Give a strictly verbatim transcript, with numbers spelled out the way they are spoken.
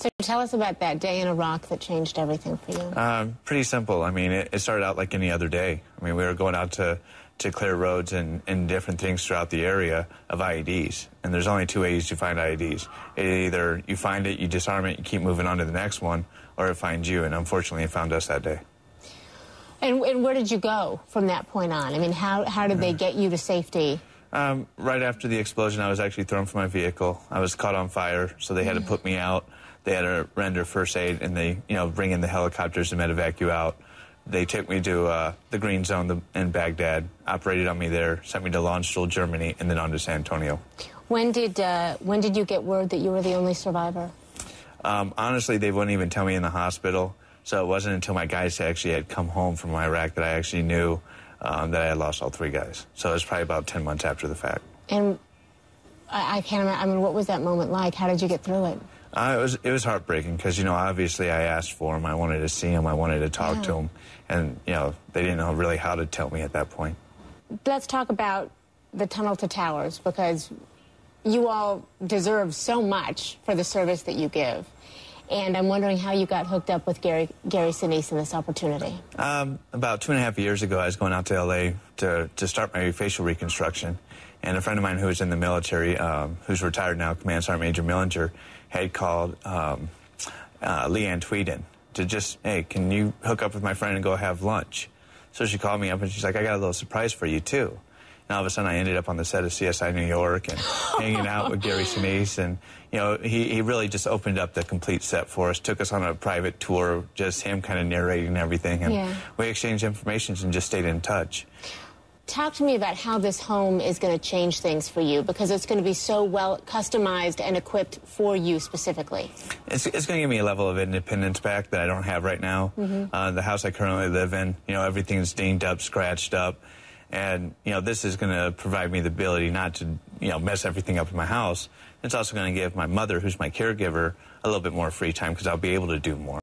So tell us about that day in Iraq that changed everything for you. Um, pretty simple. I mean, it, it started out like any other day. I mean, we were going out to, to clear roads and, and different things throughout the area of I E Ds. And there's only two ways to find I E Ds. It either you find it, you disarm it, you keep moving on to the next one, or it finds you. And unfortunately, it found us that day. And, and where did you go from that point on? I mean, how, how did they get you to safety? Um, right after the explosion, I was actually thrown from my vehicle. I was caught on fire, so they had to put me out. They had to render first aid, and they, you know, bring in the helicopters and medevac you out. They took me to uh, the Green Zone in Baghdad, operated on me there, sent me to Landstuhl, Germany, and then on to San Antonio. When did uh, when did you get word that you were the only survivor? Um, honestly, they wouldn't even tell me in the hospital, so it wasn't until my guys actually had come home from Iraq that I actually knew um, that I had lost all three guys. So it was probably about ten months after the fact. And I, I can't imagine, I mean, what was that moment like? How did you get through it? Uh, it was it was heartbreaking because, you know, obviously I asked for him. I wanted to see him. I wanted to talk yeah. to him. And, you know, they didn't know really how to tell me at that point. Let's talk about the Tunnel to Towers, because you all deserve so much for the service that you give. And I'm wondering how you got hooked up with Gary, Gary Sinise in this opportunity. Um, about two and a half years ago, I was going out to L A to, to start my facial reconstruction. And a friend of mine who was in the military, um, who's retired now, Command Sergeant Major Millinger, had called um, uh, Leanne Tweeden to just, hey, can you hook up with my friend and go have lunch? So she called me up and she's like, I got a little surprise for you, too. And all of a sudden, I ended up on the set of C S I New York and hanging out with Gary Sinise. And, you know, he, he really just opened up the complete set for us, took us on a private tour, just him kind of narrating everything. And yeah. we exchanged information and just stayed in touch. Talk to me about how this home is going to change things for you, because it's going to be so well customized and equipped for you specifically. It's, it's going to give me a level of independence back that I don't have right now. Mm-hmm. uh, the house I currently live in, you know, everything's dinged up, scratched up. And, you know, this is going to provide me the ability not to, you know, mess everything up in my house. It's also going to give my mother, who's my caregiver, a little bit more free time because I'll be able to do more.